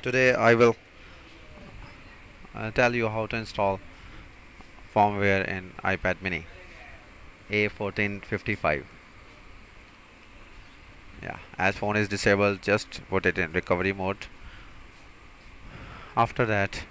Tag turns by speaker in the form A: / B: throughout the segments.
A: Today I will tell you how to install firmware in iPad mini A1455. Yeah, as phone is disabled, just put it in recovery mode. After that,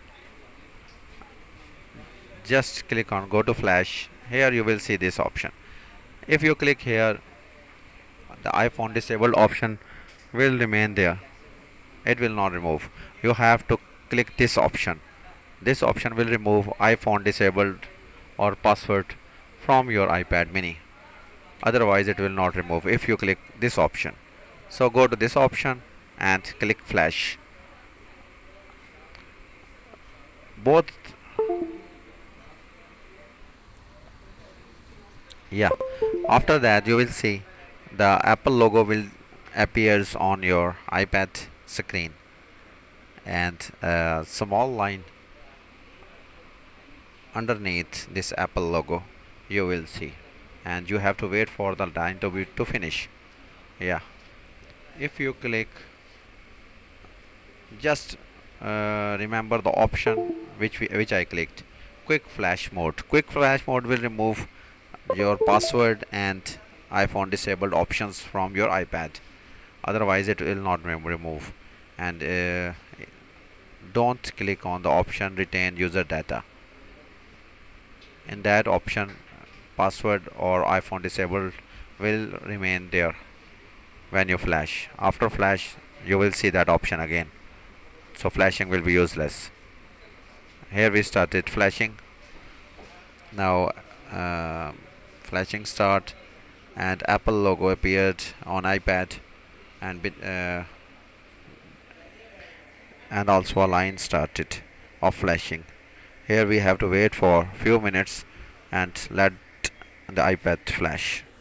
A: just click on go to flash. Here you will see this option. If you click here, the iPhone disabled option will remain there. It will not remove. You have to click this option. This option will remove iPhone disabled or password from your iPad mini. Otherwise it will not remove if you click this option. So go to this option and click flash. Both, yeah, after that you will see the Apple logo will appears on your iPad screen, and a small line underneath this Apple logo you will see, and you have to wait for the line to finish. Yeah, if you click, just remember the option which I clicked, quick flash mode. Quick flash mode will remove your password and iPhone disabled options from your iPad. Otherwise it will not remove. And don't click on the option retain user data. In that option, password or iPhone disabled will remain there when you flash. After flash you will see that option again, so flashing will be useless. Here we started flashing. Now flashing start, and Apple logo appeared on iPad, and also a line started of flashing. Here we have to wait for few minutes and let the iPad flash.